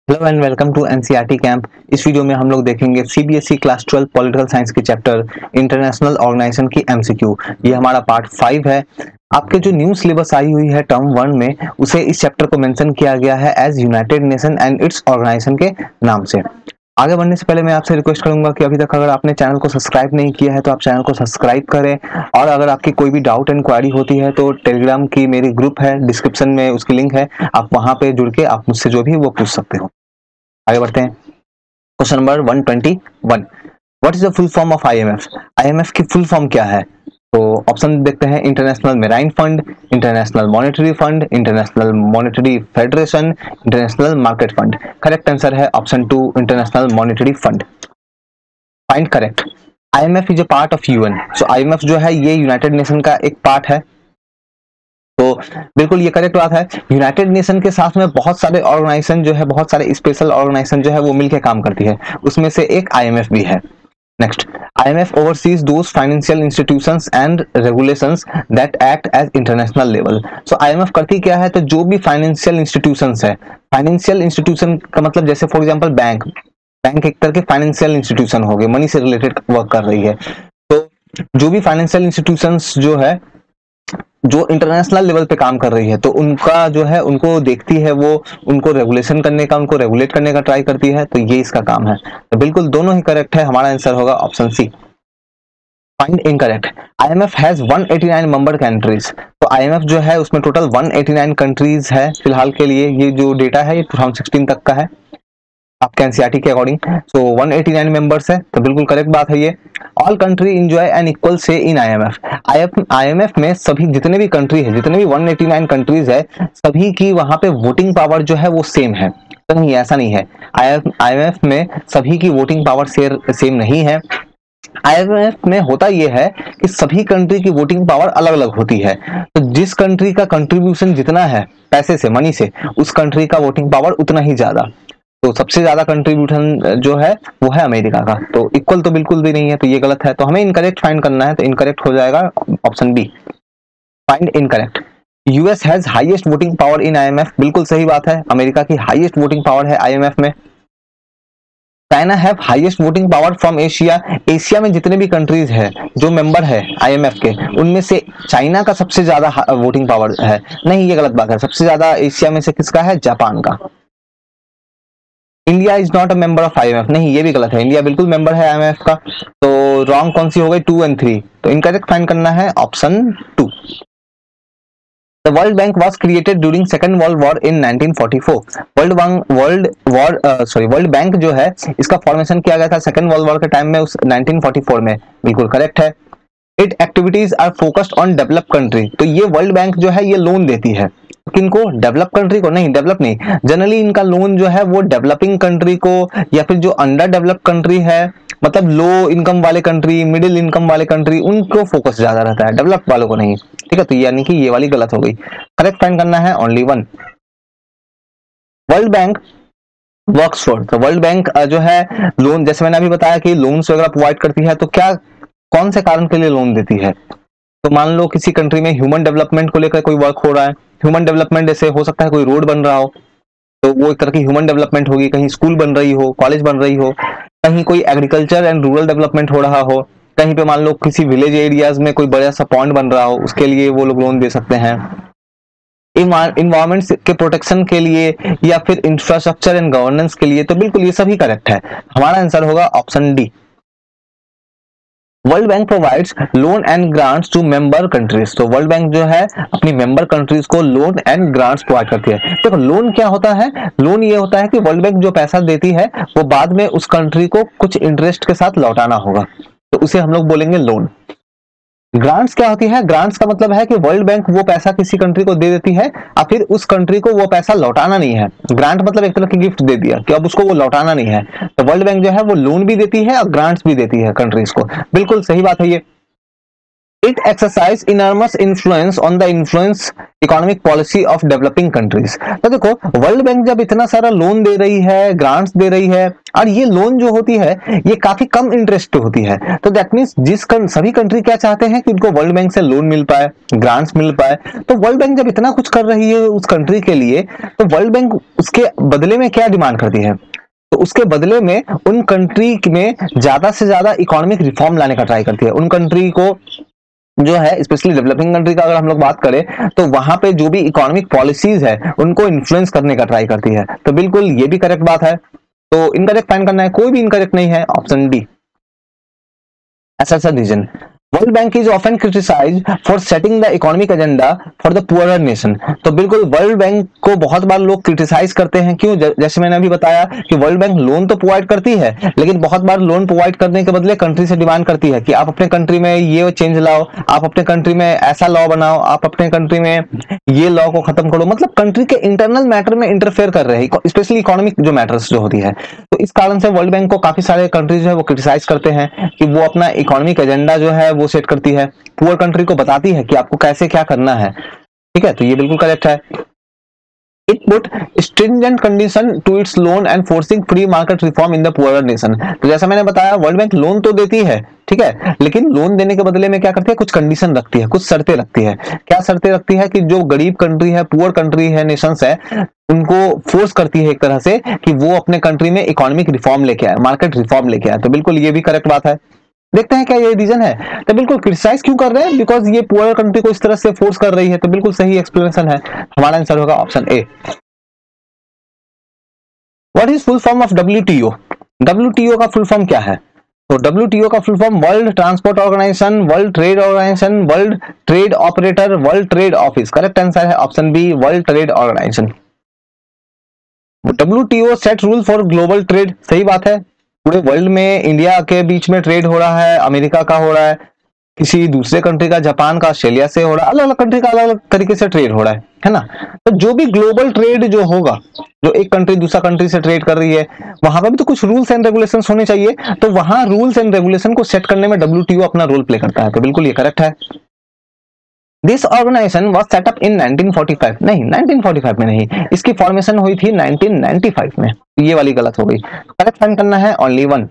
Hello and welcome to NCERT camp. इस video में हम लोग देखेंगे सीबीएसई क्लास 12 पॉलिटिकल साइंस के चैप्टर इंटरनेशनल ऑर्गेनाइजेशन की एमसीक्यू। ये हमारा पार्ट 5 है। आपके जो न्यू सिलेबस आई हुई है टर्म 1 में, उसे इस चैप्टर को मेंशन किया गया है as united nation and its organisation के नाम से। आगे बढ़ने से पहले मैं आपसे रिक्वेस्ट करूंगा कि अभी तक अगर आपने चैनल को सब्सक्राइब नहीं किया है तो आप चैनल को सब्सक्राइब करें, और अगर आपकी कोई भी डाउट एंड क्वेरी होती है तो टेलीग्राम की मेरी ग्रुप है, डिस्क्रिप्शन में उसकी लिंक है, आप वहां पे जुड़ के आप मुझसे जो भी वो पूछ सकते हो। आगे बढ़ते हैं। Question number 121, what is the full form of IMF? IMF की फुल फॉर्म क्या है? तो ऑप्शन देखते हैं, international marine fund, international monetary fund, international monetary federation, international market fund. Correct answer है option 2, international monetary fund. Find correct. IMF is a part of UN. So IMF जो है ये United nation का एक part है। तो बिल्कुल ये करेक्ट बात है। यूनाइटेड नेशन के साथ में बहुत सारे ऑर्गेनाइजेशन जो है, बहुत सारे स्पेशल ऑर्गेनाइजेशन जो है वो मिलकर काम करती है, उसमें से एक आईएमएफ भी है। Next, IMF oversees those financial institutions and regulations that act as international level. So IMF करती क्या है? तो जो भी फाइनेंशियल इंस्टीट्यूशंस है, फाइनेंशियल इंस्टीट्यूशन का मतलब जैसे फॉर एग्जांपल बैंक एक तरह के फाइनेंशियल इंस्टीट्यूशन हो गए, मनी से रिलेटेड वर्क कर रही है। तो जो भी फाइनेंशियल इंस्टीट्यूशंस जो है जो इंटरनेशनल लेवल पे काम कर रही है, तो उनका जो है उनको देखती है, वो उनको रेगुलेशन करने का, उनको रेगुलेट करने का ट्राई करती है। तो ये इसका काम है। तो बिल्कुल दोनों ही करेक्ट है। हमारा आंसर होगा option C. Find incorrect. IMF has 189 member countries. तो आईएमएफ जो है उसमें टोटल 189 कंट्रीज है फिलहाल के लिए। ये जो डेटा है ये 2016 तक का है आपके एनसीईआरटी के अकॉर्डिंग। सो 189 मेंबर्स है, तो बिल्कुल करेक्ट बात है ये। All country enjoy an equal say in IMF. IMF में सभी जितने भी कंट्री है, जितने भी 189 कंट्रीज है, सभी की वहां पे वोटिंग पावर जो है वो सेम है। तो नहीं, ऐसा नहीं है। आईएमएफ में सभी की वोटिंग पावर सेम नहीं है। आईएमएफ में होता यह है कि सभी कंट्री की वोटिंग पावर अलग अलग होती है। तो जिस कंट्री का कंट्रीब्यूशन जितना है पैसे से, मनी से, उस कंट्री का वोटिंग पावर उतना ही ज्यादा। तो सबसे ज्यादा कंट्रीब्यूशन जो है वो है अमेरिका का। तो इक्वल तो बिल्कुल भी नहीं है, तो ये गलत है। तो हमें इनकरेक्ट फाइंड करना है, तो इनकरेक्ट हो जाएगा option B. Find incorrect. US has highest voting power in IMF. बिल्कुल सही बात है, अमेरिका की हाईएस्ट वोटिंग पावर है आईएमएफ में। China have highest voting power from Asia. Asia में जितने भी कंट्रीज है जो मेंबर है आईएमएफ के, उनमें से चाइना का सबसे ज्यादा वोटिंग पावर है। नहीं, ये गलत बात है। सबसे ज्यादा एशिया में से किसका है? जापान का। India is not a member of IMF. नहीं, ये भी गलत है। इंडिया बिल्कुल मेंबर है आईएमएफ का। तो रॉन्ग कौन सी हो गई? 2 और 3। तो इनकरेक्ट फाइंड करना है option 2। The World Bank was created during Second World War in 1944. World bank जो है इसका फॉर्मेशन किया गया था सेकंड वर्ल्ड वॉर के टाइम में, उस 1944 में। बिल्कुल करेक्ट है। It activities are focused on develop country. तो ये वर्ल्ड बैंक जो है ये लोन देती है किनको? डेवलप कंट्री को। नहीं, डेवलप नहीं, जनरली इनका लोन जो है वो डेवलपिंग कंट्री को, या फिर जो अंडर डेवलप कंट्री है, मतलब लो इनकम वाले कंट्री, मिडिल इनकम वाले कंट्री, उनको फोकस ज्यादा रहता है, डेवलप वालों को नहीं। ठीक है, तो यानी कि ये वाली गलत हो गई। करेक्ट फाइंड करना है only 1। World bank works for. तो वर्ल्ड बैंक जो है लोन, जैसे मैंने अभी बताया कि लोन्स वगैरह प्रोवाइड करती है, तो क्या कौन से कारण के लिए लोन देती है? तो मान लो किसी कंट्री में ह्यूमन डेवलपमेंट को लेकर कोई वर्क हो रहा है। ह्यूमन डेवलपमेंट जैसे हो सकता है कोई रोड बन रहा हो, तो वो एक तरह की ह्यूमन डेवलपमेंट होगी। कहीं स्कूल बन रही हो, कॉलेज बन रही हो, कहीं कोई एग्रीकल्चर एंड रूरल डेवलपमेंट हो रहा हो, कहीं पे मान लो किसी विलेज एरियाज में कोई बड़ा सा पॉन्ड बन रहा हो, उसके लिए वो लोग लोन दे सकते हैं। इन्वायरमेंट के प्रोटेक्शन के लिए, या फिर इंफ्रास्ट्रक्चर एंड गवर्नेंस के लिए। तो बिल्कुल ये सभी करेक्ट है। हमारा आंसर होगा option D. World bank provides loan and grants to member countries. तो वर्ल्ड बैंक जो है अपनी मेंबर कंट्रीज को लोन एंड ग्रांट्स प्रोवाइड करती है। देखो लोन क्या होता है? लोन ये होता है कि वर्ल्ड बैंक जो पैसा देती है वो बाद में उस कंट्री को कुछ इंटरेस्ट के साथ लौटाना होगा, तो उसे हम लोग बोलेंगे लोन। ग्रांट्स क्या होती है? ग्रांट्स का मतलब है कि वर्ल्ड बैंक वो पैसा किसी कंट्री को दे देती है और फिर उस कंट्री को वो पैसा लौटाना नहीं है। ग्रांट मतलब एक तरह की गिफ्ट दे दिया कि अब उसको वो लौटाना नहीं है। तो वर्ल्ड बैंक जो है वो लोन भी देती है और ग्रांट्स भी देती है कंट्रीज को। बिल्कुल सही बात है ये। It exercise enormous influence on the influence economic policy of developing countries. तो देखो वर्ल्ड बैंक जब इतना सारा लोन दे रही है, ग्रांट्स दे रही है, और ये लोन जो होती है ये काफी कम इंटरेस्ट पे होती है, तो दैट मींस सभी कंट्री क्या चाहते हैं कि उनको वर्ल्ड बैंक से लोन मिल पाए, ग्रांट्स मिल पाए। तो वर्ल्ड बैंक जब इतना कुछ कर रही है उस कंट्री के लिए, तो वर्ल्ड बैंक उसके बदले में क्या डिमांड करती है? तो उसके बदले में उन कंट्री में ज्यादा से ज्यादा इकोनॉमिक रिफॉर्म लाने का ट्राई करती है। उन कंट्री को जो है, स्पेशली डेवलपिंग कंट्री का अगर हम लोग बात करें, तो वहां पे जो भी इकोनॉमिक पॉलिसीज है उनको इन्फ्लुएंस करने का ट्राई करती है। तो बिल्कुल ये भी करेक्ट बात है। तो इनकरेक्ट फाइंड करना है, कोई भी इनकरेक्ट नहीं है, option D assert reason. World bank is often criticised for setting the economic agenda for the poorer nation. तो बिल्कुल वर्ल्ड बैंक को बहुत बार लोग क्रिटिसाइज करते हैं, क्यों? जैसे मैंने अभी बताया कि वर्ल्ड बैंक लोन तो प्रोवाइड करती है, लेकिन बहुत बार लोन प्रोवाइड करने के बदले कंट्री से डिमांड करती है कि आप अपने कंट्री में ये चेंज लाओ, आप अपने कंट्री में ऐसा लॉ बनाओ, आप अपने कंट्री में ये लॉ को खत्म करो। मतलब कंट्री के इंटरनल मैटर में इंटरफेयर कर रहे हैं, स्पेशली इकोनॉमिक जो मैटर्स जो होती है। तो इस कारण से वर्ल्ड बैंक को काफी सारे कंट्रीज जो है वो क्रिटिसाइज करते हैं कि वो अपना इकोनॉमिक एजेंडा जो है वो सेट करती है, पुअर कंट्री को बताती है कि आपको कैसे क्या करना है। ठीक है, तो ये बिल्कुल करेक्ट है। It put stringent condition to its loan and forcing free market reform in the poorer nation। तो जैसा मैंने बताया वर्ल्ड बैंक लोन तो देती है, ठीक है, लेकिन लोन देने के बदले में क्या करती है? कुछ कंडीशन रखती है, कुछ शर्तें रखती है। क्या शर्तें रखती है? कि जो गरीब कंट्री है, पुअर कंट्री है, नेशंस है, उनको फोर्स करती है एक तरह से कि वो अपने कंट्री में इकोनॉमिक रिफॉर्म लेके आए, मार्केट रिफॉर्म लेके आए। तो बिल्कुल ये भी करेक्ट बात है। देखते हैं क्या ये रीजन है। तो बिल्कुल क्रिटिसाइज क्यों कर रहे हैं? बिकॉज ये पुअर कंट्री को इस तरह से फोर्स कर रही है। तो बिल्कुल सही एक्सप्लेनेशन है, हमारा आंसर होगा option A. What is full form of WTO? WTO का फुल फॉर्म क्या है? तो WTO का full form world transport organisation, world trade organisation, world trade operator, world trade office. Correct answer है option B, world trade organisation. WTO set rule for global trade. सही बात है, पूरे वर्ल्ड में इंडिया के बीच में ट्रेड हो रहा है, अमेरिका का हो रहा है, किसी दूसरे कंट्री का, जापान का, ऑस्ट्रेलिया से हो रहा है, अलग अलग कंट्री का अलग अलग तरीके से ट्रेड हो रहा है ना। तो जो भी ग्लोबल ट्रेड जो होगा, जो एक कंट्री दूसरा कंट्री से ट्रेड कर रही है, वहां पर भी तो कुछ रूल्स एंड रेगुलेशंस होने चाहिए। तो वहां रूल्स एंड रेगुलेशन को सेट करने में WTO अपना रोल प्ले करता है। तो बिल्कुल ये करेक्ट है। This organisation was set up in 1945। नहीं, 1945 में नहीं, इसकी फॉर्मेशन हुई थी 1995 में। ये वाली गलत हो गई। करेक्ट फाइंड करना है, only one.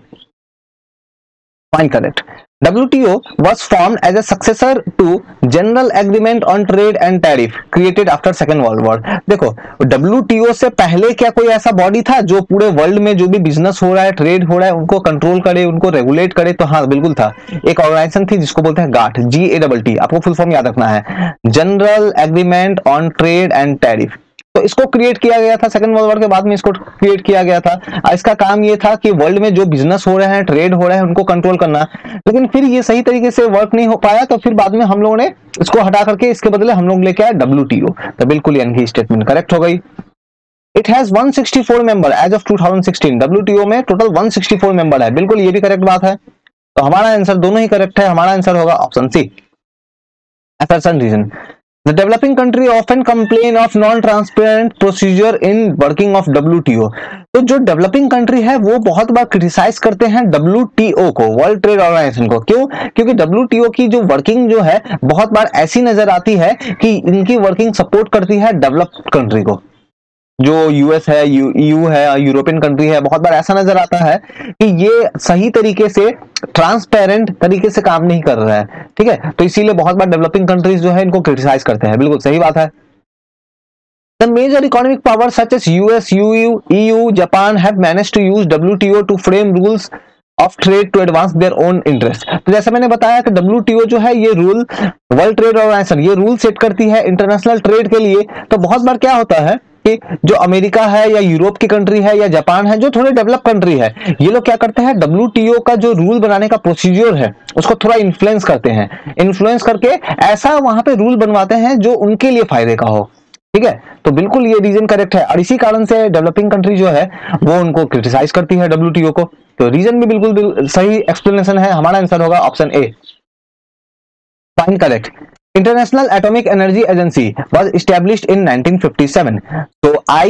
Find correct. WTO was formed as a successor to General Agreement on Trade and Tariff created after Second World War। देखो WTO से पहले क्या कोई ऐसा बॉडी था जो पूरे वर्ल्ड में जो भी बिजनेस हो रहा है, ट्रेड हो रहा है, उनको कंट्रोल करे, उनको रेगुलेट करे? तो हाँ बिल्कुल था। एक ऑर्गेनाइजेशन थी जिसको बोलते हैं GATT, GATT। आपको फुल फॉर्म याद रखना है, general agreement on trade and tariff. तो इसको क्रिएट किया गया था सेकंड वर्ल्ड वॉर के बाद में, इसको क्रिएट किया गया था। इसका काम ये था कि वर्ल्ड में जो बिजनेस हो रहे हैं, ट्रेड हो रहे हैं, उनको कंट्रोल करना। लेकिन फिर ये सही तरीके से वर्क नहीं हो पाया, तो फिर बाद में हम लोगों ने इसको हटा करके इसके बदले हम लोग लेके आए WTO। तो बिल्कुल यानी स्टेटमेंट करेक्ट हो गई। It has 164 member as of 2016। WTO में टोटल 164 मेंबर है। बिल्कुल ये भी करेक्ट बात है। तो हमारा आंसर दोनों ही करेक्ट है, हमारा आंसर होगा option C, assertion reason. The developing country often complain of non-transparent procedure in working of WTO। तो जो डेवलपिंग कंट्री है वो बहुत बार क्रिटिसाइज करते हैं WTO को, वर्ल्ड ट्रेड ऑर्गेनाइजेशन को। क्यों? क्योंकि WTO की जो वर्किंग जो है बहुत बार ऐसी नजर आती है कि इनकी वर्किंग सपोर्ट करती है डेवलप्ड कंट्री को। जो US है, EU है, यूरोपियन कंट्री है, बहुत बार ऐसा नजर आता है कि ये सही तरीके से, ट्रांसपेरेंट तरीके से काम नहीं कर रहा है। ठीक है, तो इसीलिए बहुत बार डेवलपिंग कंट्रीज जो है इनको क्रिटिसाइज करते हैं। बिल्कुल सही बात है। The major economic powers such as US, EU, Japan have managed to use WTO to frame rules of trade to advance their own interest। तो जैसा मैंने बताया कि WTO जो है ये रूल, वर्ल्ड ट्रेड ऑर्गेनाइजेशन, ये रूल सेट करती है इंटरनेशनल ट्रेड के लिए। तो बहुत बार क्या होता है कि जो अमेरिका है या यूरोप की कंट्री है या जापान है, जो थोड़े डेवलप कंट्री है, ये लोग क्या करते हैं, WTO का जो रूल बनाने का प्रोसीजर है उसको थोड़ा इन्फ्लुएंस करते हैं। इन्फ्लुएंस करके ऐसा वहां पे रूल बनवाते हैं जो उनके लिए फायदे का हो। ठीक है, तो बिल्कुल ये रीजन करेक्ट है। और इसी कारण से डेवलपिंग कंट्री जो है वो उनको क्रिटिसाइज करती है WTO को। तो रीजन भी बिल्कुल सही एक्सप्लेनेशन है, हमारा आंसर होगा option A, find correct. International atomic energy agency was established in 1957। तो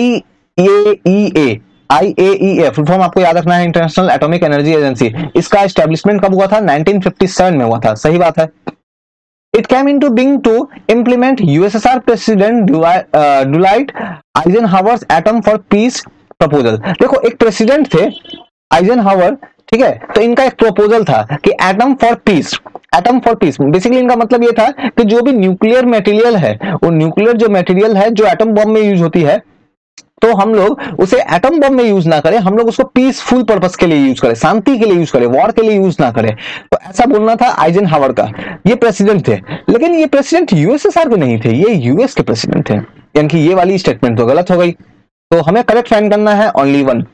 IAEA फुल फॉर्म आपको याद रखना है, इंटरनेशनल एटॉमिक एनर्जी एजेंसी। इसका एस्टैब्लिशमेंट कब हुआ था? 1957 में हुआ था। सही बात है। It came into being to implement USSR President Dwight Eisenhower's Atom for Peace proposal। देखो एक प्रेसिडेंट थे आइजनहावर, ठीक है, तो इनका एक प्रपोजल था कि atom for peace. Atom for peace basically इनका मतलब ये था कि जो भी न्यूक्लियर मटेरियल है, वो न्यूक्लियर जो मटेरियल है जो एटम बम में यूज होती है, तो हम लोग उसे एटम बम में यूज ना करें, हम लोग उसको पीसफुल पर्पस के लिए यूज करें, शांति के लिए यूज करें, वॉर के लिए यूज ना करें। तो ऐसा बोलना था आइजनहावर का। ये प्रेसिडेंट थे, लेकिन ये प्रेसिडेंट यूएसएसआर के नहीं थे, ये यूएस के प्रेसिडेंट थे, यानी कि ये वाली स्टेटमेंट तो गलत हो गई। तो हमें करेक्ट फाइंड करना है only one.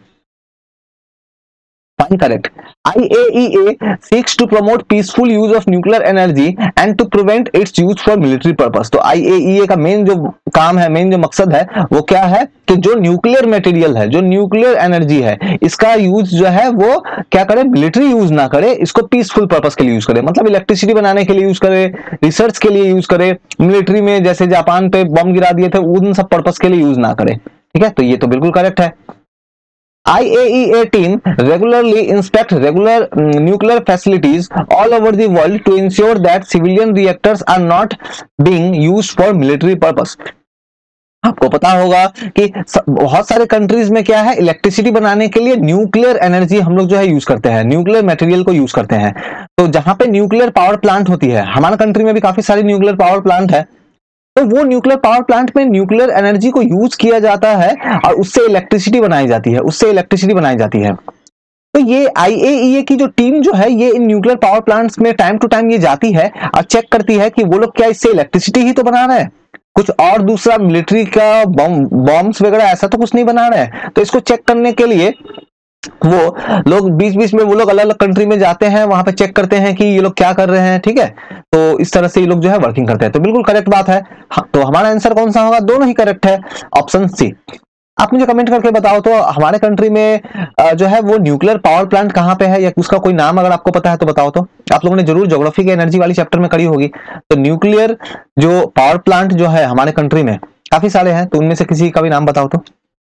Find correct. IAEA seeks to promote peaceful use of nuclear energy and to prevent its use for military purpose। तो IAEA का मेन जो काम है, मेन जो मकसद है वो क्या है कि जो न्यूक्लियर मटेरियल है, जो न्यूक्लियर एनर्जी है, इसका यूज जो है वो क्या करे, मिलिट्री यूज ना करे, इसको पीसफुल पर्पस के लिए यूज करे। मतलब इलेक्ट्रिसिटी बनाने के लिए यूज करे, रिसर्च के लिए यूज करे, मिलिट्री में जैसे जापान पे बम गिरा दिए थे उन सब पर्पस के लिए यूज ना करे। ठीक है, तो ये तो बिल्कुल करेक्ट है। IAEA team regularly inspect nuclear facilities all over the world to ensure that civilian reactors are not being used for military purpose। आपको पता होगा कि बहुत सारे कंट्रीज में क्या है, इलेक्ट्रिसिटी बनाने के लिए न्यूक्लियर एनर्जी हम लोग जो है यूज करते हैं, न्यूक्लियर मटेरियल को यूज करते हैं। तो जहां पे न्यूक्लियर पावर प्लांट होती है, हमारे कंट्री में भी काफी सारी न्यूक्लियर पावर प्लांट है, तो वो न्यूक्लियर पावर प्लांट में न्यूक्लियर एनर्जी को यूज किया जाता है और उससे इलेक्ट्रिसिटी बनाई जाती है, उससे इलेक्ट्रिसिटी बनाई जाती है। तो ये IAEA की जो टीम जो है, ये इन न्यूक्लियर पावर प्लांट्स में टाइम टू टाइम ये जाती है और चेक करती है कि वो लोग क्या इससे इलेक्ट्रिसिटी ही तो बना रहे हैं, कुछ और दूसरा मिलिट्री का बॉम्ब्स वगैरह ऐसा तो कुछ नहीं बना रहे हैं। तो इसको चेक करने के लिए वो लोग बीच बीच में वो लोग अलग अलग कंट्री में जाते हैं, वहां पे चेक करते हैं कि ये लोग क्या कर रहे हैं। ठीक है, तो इस तरह से ये लोग जो है वर्किंग करते हैं। तो बिल्कुल करेक्ट बात है। तो हमारा आंसर कौन सा होगा, दोनों ही करेक्ट है, ऑप्शन सी। आप मुझे कमेंट करके बताओ तो हमारे कंट्री में जो है वो न्यूक्लियर पावर प्लांट कहाँ पे है, या उसका कोई नाम अगर आपको पता है तो बताओ। तो आप लोगों ने जरूर ज्योग्राफी के एनर्जी वाली चैप्टर में करी होगी। तो न्यूक्लियर जो पावर प्लांट जो है हमारे कंट्री में काफी सारे हैं, तो उनमें से किसी का भी नाम बताओ तो।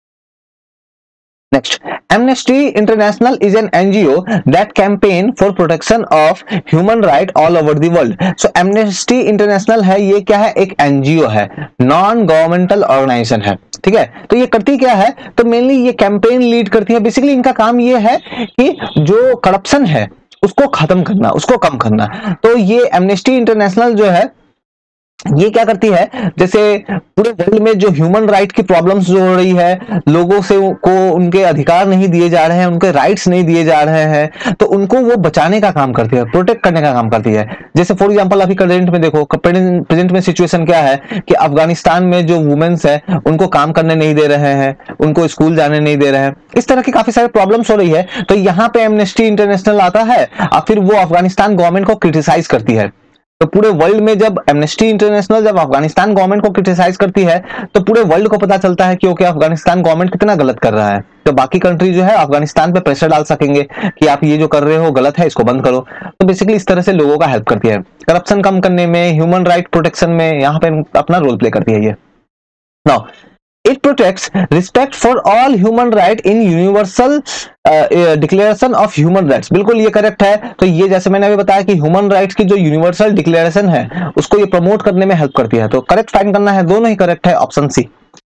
Next, Amnesty International is an NGO that campaign for protection of human right all over the world। So Amnesty International है, ये क्या है, एक NGO है, नॉन गवर्नमेंटल ऑर्गेनाइजेशन है। ठीक है, तो ये करती क्या है, तो मेनली ये कैंपेन लीड करती है। बेसिकली इनका काम ये है कि जो करप्शन है उसको खत्म करना, उसको कम करना। तो ये एमनेस्टी इंटरनेशनल जो है ये क्या करती है, जैसे पूरे वर्ल्ड में जो ह्यूमन राइट की प्रॉब्लम्स जो हो रही है, लोगों से को उनके अधिकार नहीं दिए जा रहे हैं, उनके राइट्स नहीं दिए जा रहे हैं, तो उनको वो बचाने का काम करती है, प्रोटेक्ट करने का काम करती है। जैसे फॉर एग्जांपल अभी प्रेजेंट में देखो, प्रेजेंट में सिचुएशन क्या है कि अफगानिस्तान में जो वुमेन्स है उनको काम करने नहीं दे रहे हैं, उनको स्कूल जाने नहीं दे रहे हैं, इस तरह की काफी सारी प्रॉब्लम्स हो रही है। तो यहाँ पे एमनेस्टी इंटरनेशनल आता है और फिर वो अफगानिस्तान गवर्नमेंट को क्रिटिसाइज करती है। तो पूरे वर्ल्ड में जब एमनेस्टी इंटरनेशनल जब अफगानिस्तान गवर्नमेंट को क्रिटिसाइज करती है तो पूरे वर्ल्ड को पता चलता है कि ओके अफगानिस्तान गवर्नमेंट कितना गलत कर रहा है। तो बाकी कंट्री जो है अफगानिस्तान पे प्रेशर डाल सकेंगे कि आप ये जो कर रहे हो गलत है, इसको बंद करो। तो बेसिकली इस तरह से लोगों का हेल्प करती है, करप्शन कम करने में, ह्यूमन राइट प्रोटेक्शन में यहाँ पे अपना रोल प्ले करती है ये। Now it protects respect for all human right in universal declaration of human rights। बिल्कुल ये करेक्ट है। तो ये जैसे मैंने अभी बताया कि ह्यूमन राइट्स की जो यूनिवर्सल डिक्लेरेशन है उसको ये प्रमोट करने में हेल्प करती है। तो करेक्ट फाइंड करना है, दोनों ही करेक्ट है, option C.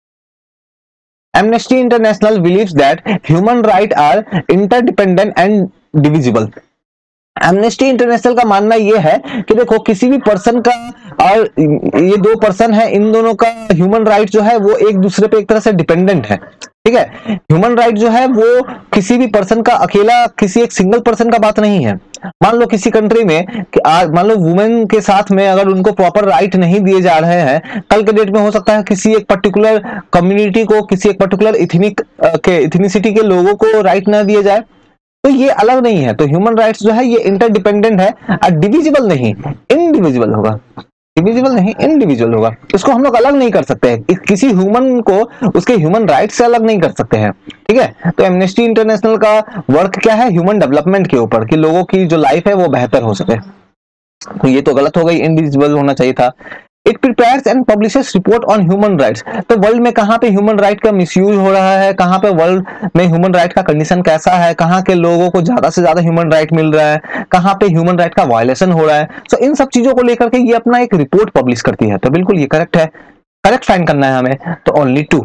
Amnesty International believes that human rights are interdependent and divisible। Amnesty International का मानना यह है कि देखो किसी भी पर्सन का, और ये दो पर्सन है, इन दोनों का ह्यूमन राइट जो है वो एक दूसरे पे एक तरह से डिपेंडेंट है। ठीक है, ह्यूमन राइट जो है वो किसी भी पर्सन का अकेला, किसी एक सिंगल पर्सन का बात नहीं है। मान लो किसी कंट्री में मान लो वुमेन के साथ में अगर उनको प्रॉपर राइट नहीं दिए जा रहे हैं, कल के डेट में हो सकता है किसी एक पर्टिकुलर कम्युनिटी को, किसी एक पर्टिकुलर इथनिसिटी के लोगों को राइट ना दिए जाए, तो ये अलग नहीं है। तो ह्यूमन राइट्स जो है ये इंटरडिपेंडेंट है और डिविजिबल नहीं, इनडिविजिबल होगा। डिविजिबल नहीं, इनडिविजुअल होगा। इसको हम लोग अलग नहीं कर सकते हैं, किसी ह्यूमन को उसके ह्यूमन राइट से अलग नहीं कर सकते हैं। ठीक है, तो एमनेस्टी इंटरनेशनल का वर्क क्या है, ह्यूमन डेवलपमेंट के ऊपर, कि लोगों की जो लाइफ है वो बेहतर हो सके। तो ये तो गलत हो गई, इनडिविजिबल होना चाहिए था। It prepares and publishes report on human rights. तो वर्ल्ड में कहाँ पे ह्यूमन राइट का मिसयूज हो रहा है, कहाँ पे वर्ल्ड में ह्यूमन राइट का कंडीशन कैसा है, कहाँ के लोगों को ज्यादा से ज्यादा ह्यूमन राइट मिल रहा है, कहाँ पे ह्यूमन राइट का वायलेशन हो रहा है, तो इन सब चीजों को लेकर के ये अपना एक रिपोर्ट पब्लिश करती है। तो बिल्कुल ये करेक्ट है, करेक्ट फाइंड करना है हमें, तो only 2।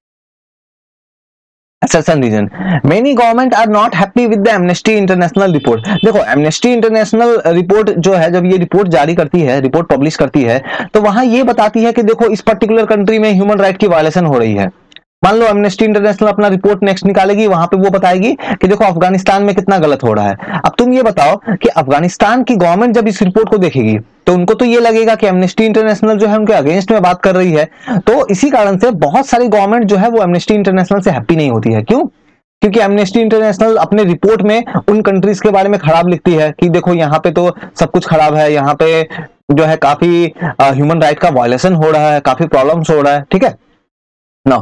Assertion reason. Many government are not happy with the Amnesty International report. देखो Amnesty International रिपोर्ट जो है, जब ये रिपोर्ट जारी करती है, रिपोर्ट पब्लिश करती है, तो वहां ये बताती है कि देखो इस पर्टिकुलर कंट्री में ह्यूमन राइट की वायलेशन हो रही है। मान लो एमनेस्टी इंटरनेशनल अपना रिपोर्ट नेक्स्ट निकालेगी, वहां पे वो बताएगी कि देखो अफगानिस्तान में कितना गलत हो रहा है। अब तुम ये बताओ कि अफगानिस्तान की गवर्नमेंट जब इस रिपोर्ट को देखेगी तो उनको तो ये लगेगा कि एमनेस्टी इंटरनेशनल जो है उनके अगेंस्ट में बात कर रही है। तो इसी कारण से बहुत सारी गवर्नमेंट जो है वो एमनेस्टी इंटरनेशनल से हैप्पी नहीं होती है। क्यों? क्योंकि एमनेस्टी इंटरनेशनल अपने रिपोर्ट में उन कंट्रीज के बारे में खराब लिखती है कि देखो यहाँ पे तो सब कुछ खराब है, यहाँ पे जो है काफी ह्यूमन राइट का वायलेशन हो रहा है, काफी प्रॉब्लम्स हो रहा है। ठीक है ना,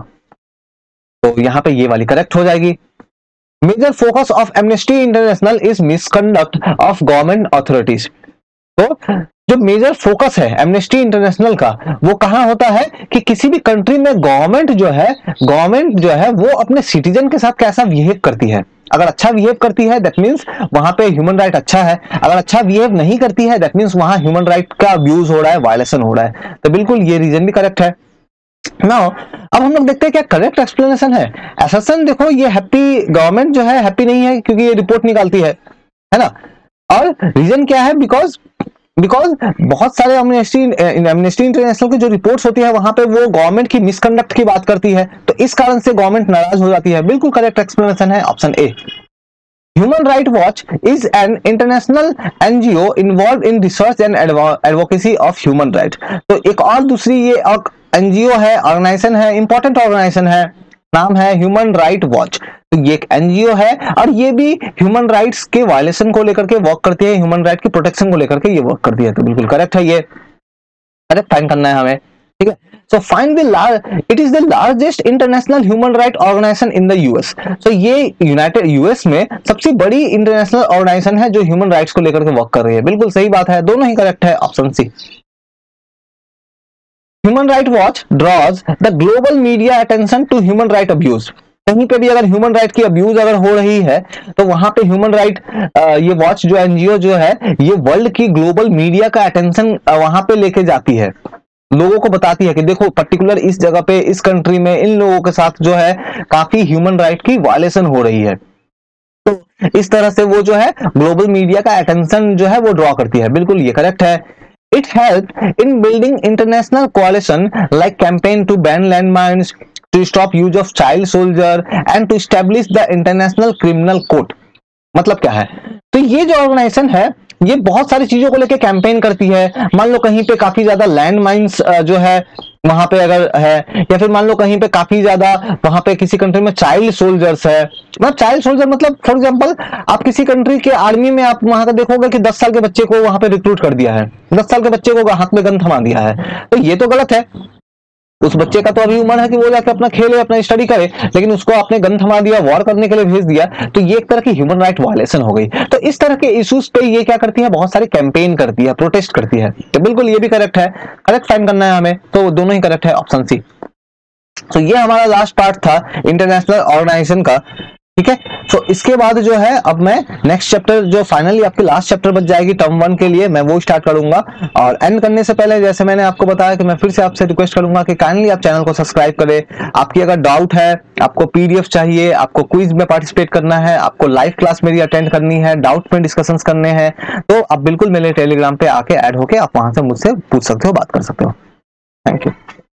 तो यहाँ पे ये वाली करेक्ट हो जाएगी। Major focus of Amnesty International is misconduct of government authorities. तो जो मेजर फोकस है एमनेस्टी इंटरनेशनल का वो कहां होता है कि किसी भी कंट्री में गवर्नमेंट जो है वो अपने सिटीजन के साथ कैसा बिहेव करती है। अगर अच्छा बिहेव करती है दैट मींस वहां पे ह्यूमन राइट अच्छा है, अगर अच्छा बिहेव नहीं करती है दैट मींस वहां ह्यूमन राइट का अब्यूज हो रहा है, वायलेशन हो रहा है। तो बिल्कुल ये रीजन भी करेक्ट है। नाउ अब हम लोग देखते हैं क्या करेक्ट एक्सप्लेनेशन है। असर्शन देखो ये हैप्पी गवर्नमेंट जो है हैप्पी नहीं है क्योंकि ये रिपोर्ट निकालती है ना, और रीजन क्या है, बिकॉज बहुत सारे एमनेस्टी इंटरनेशनल की जो रिपोर्ट्स होती है वहां पे वो गवर्नमेंट की मिसकंडक्ट की बात करती है, तो इस कारण से गवर्नमेंट नाराज हो जाती है। बिल्कुल करेक्ट एक्सप्लेनेशन है option A. Human Rights Watch is an international NGO involved in research and advocacy of human rights। तो एक और दूसरी ये NGO है, ऑर्गेनाइजेशन है, इंपॉर्टेंट ऑर्गेनाइजेशन है, नाम है ह्यूमन राइट वॉच। तो ये एक NGO है और ये भी ह्यूमन राइट्स के वायलेशन को लेकर के वर्क करती है, ह्यूमन राइट की प्रोटेक्शन को लेकर के ये वर्क करती है। तो बिल्कुल करेक्ट है, ये करेक्ट फाइंड करना है हमें। ठीक है, so find it is the largest international human right organization in the US। so ये यूनाइटेड यूएस में सबसे बड़ी इंटरनेशनल ऑर्गेनाइजेशन है जो ह्यूमन राइट्स को लेकर के वर्क कर रही है। बिल्कुल सही बात है, दोनों ही करेक्ट है, option C. Human right watch draws the global media attention to human right abuse. कहीं पे भी अगर ह्यूमन राइट की अब्यूज अगर हो रही है तो वहां पे ह्यूमन राइट ये वॉच जो NGO जो है ये वर्ल्ड की ग्लोबल मीडिया का अटेंशन वहां पे लेके जाती है, लोगों को बताती है कि देखो पर्टिकुलर इस जगह पे इस कंट्री में इन लोगों के साथ जो है काफी ह्यूमन राइट की वायलेशन हो रही है। तो इस तरह से वो जो है ग्लोबल मीडिया का अटेंशन जो है वो ड्रॉ करती है। बिल्कुल ये करेक्ट है। It help in building international coalition like campaign to ban landmines, to stop use of child soldier and to establish the international criminal court. मतलब क्या है, तो ये जो ऑर्गेनाइजेशन है ये बहुत सारी चीजों को लेकर कैंपेन करती है। मान लो कहीं पे काफी ज्यादा लैंड माइन्स जो है वहां पे अगर है, या फिर मान लो कहीं पे काफी ज्यादा वहां पे किसी कंट्री में चाइल्ड सोल्जर्स है। मतलब चाइल्ड सोल्जर मतलब फॉर एग्जांपल आप किसी कंट्री के आर्मी में आप वहां का देखोगे कि 10 साल के बच्चे को वहां पे रिक्रूट कर दिया है, 10 साल के बच्चे को हाथ में गन थमा दिया है, तो ये तो गलत है। उस बच्चे का तो अभी उम्र है कि वो जाके अपना खेले, अपना स्टडी करे, लेकिन उसको आपने गन थमा दिया, वॉर करने के लिए भेज दिया, तो ये एक तरह की ह्यूमन राइट वायलेशन हो गई। तो इस तरह के इश्यूज पे ये क्या करती है, बहुत सारी कैंपेन करती है, प्रोटेस्ट करती है। तो बिल्कुल ये भी करेक्ट है, करेक्ट फाइंड करना है हमें, तो दोनों ही करेक्ट है, ऑप्शन सी। तो ये हमारा लास्ट पार्ट था इंटरनेशनल ऑर्गेनाइजेशन का। ठीक है, तो इसके बाद जो है अब मैं नेक्स्ट चैप्टर जो फाइनली आपकी लास्ट चैप्टर बच जाएगी टर्म 1 के लिए, मैं वो स्टार्ट करूंगा। और एंड करने से पहले जैसे मैंने आपको बताया कि मैं फिर से आपसे रिक्वेस्ट करूंगा कि काइंडली आप चैनल को सब्सक्राइब करें। आपकी अगर डाउट है, आपको PDF चाहिए, आपको क्विज में पार्टिसिपेट करना है, आपको लाइव क्लास मेरी अटेंड करनी है, डाउट में डिस्कशंस करने हैं, तो आप बिल्कुल मेरे टेलीग्राम पे आके ऐड होके आप वहां से मुझसे पूछ सकते हो, बात कर सकते हो। Thank you.